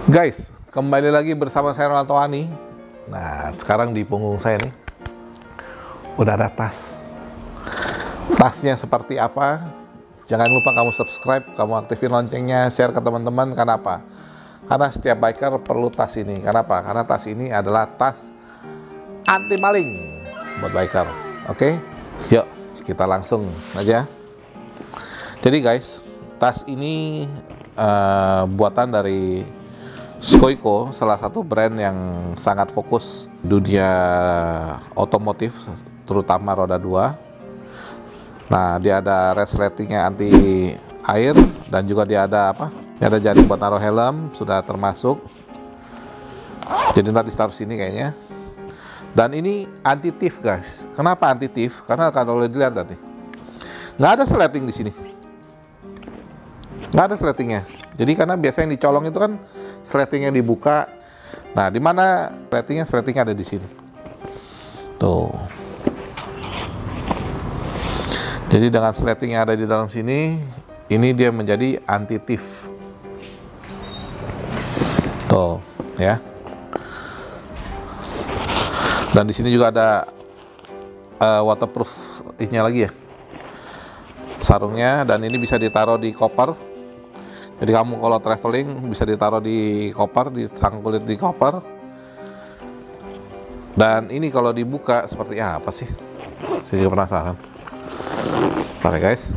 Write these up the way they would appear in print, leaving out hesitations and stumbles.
Guys, kembali lagi bersama saya Ronaldo Ani. Nah, sekarang di punggung saya nih udah ada tas. Tasnya seperti apa? Jangan lupa kamu subscribe, kamu aktifin loncengnya, share ke teman-teman. Kenapa? Karena setiap biker perlu tas ini. Kenapa? Karena tas ini adalah tas anti maling buat biker. Oke? Yuk, kita langsung aja. Jadi guys, tas ini buatan dari Skoiko, salah satu brand yang sangat fokus dunia otomotif, terutama roda 2. Nah, dia ada resletingnya anti air, dan juga dia ada apa? Dia ada jaring buat naruh helm, sudah termasuk. Jadi nanti ditaruh sini kayaknya. Dan ini anti thief guys. Kenapa anti thief? Karena kalau boleh dilihat tadi, nggak ada sleting di sini. Nggak ada sletingnya. Jadi karena biasanya yang dicolong itu kan sletingnya dibuka. Nah, di mana sletingnya? Sletingnya ada di sini. Tuh. Jadi dengan sleting yang ada di dalam sini, ini dia menjadi anti thief. Tuh, ya. Dan di sini juga ada waterproof ini lagi ya, sarungnya, dan ini bisa ditaruh di koper. Jadi kamu kalau traveling bisa ditaruh di koper, disangkulit di koper. Dan ini kalau dibuka seperti apa sih? Saya juga penasaran. Bentar ya guys.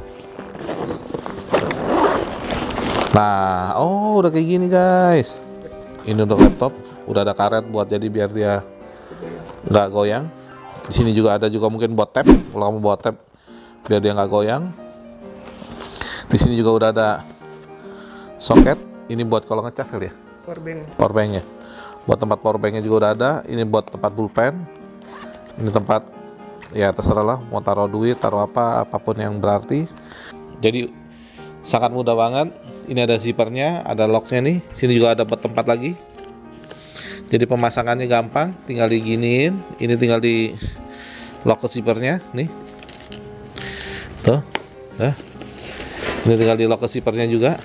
Nah, oh udah kayak gini guys. Ini untuk laptop, udah ada karet buat jadi biar dia nggak goyang. Di sini juga ada juga mungkin buat tab, kalau kamu bawa tab biar dia nggak goyang. Di sini juga udah ada soket, ini buat kalau ngecas kali ya, powerbanknya. Buat tempat powerbanknya juga udah ada. Ini buat tempat pulpen. Ini tempat ya terserah lah, mau taruh duit, taruh apa, apapun yang berarti. Jadi sangat mudah banget. Ini ada zippernya, ada locknya nih. Sini juga ada buat tempat lagi. Jadi pemasangannya gampang, tinggal diginiin. Ini tinggal di lock ke zippernya nih. Tuh, ini tinggal di lock ke zippernya juga.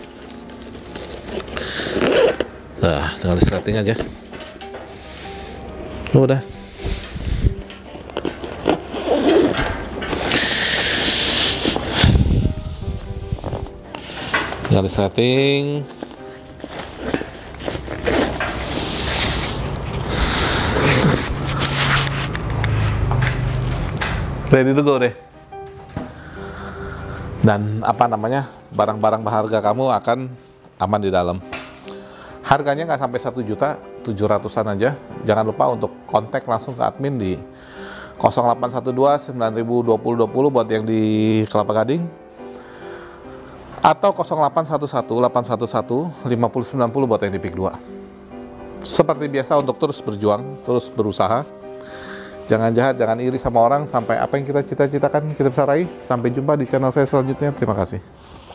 Nah, tinggal di setting aja. Udah. Tinggal di setting. Ready to go deh. Dan apa namanya, barang-barang berharga kamu akan aman di dalam. Harganya nggak sampai 1.700.000-an aja. Jangan lupa untuk kontak langsung ke admin di 0812 9020 20 buat yang di Kelapa Gading, atau 0811 811 5090 buat yang di PIK 2. Seperti biasa, untuk terus berjuang, terus berusaha. Jangan jahat, jangan iri sama orang, sampai apa yang kita cita-citakan kita bisa raih. Sampai jumpa di channel saya selanjutnya. Terima kasih.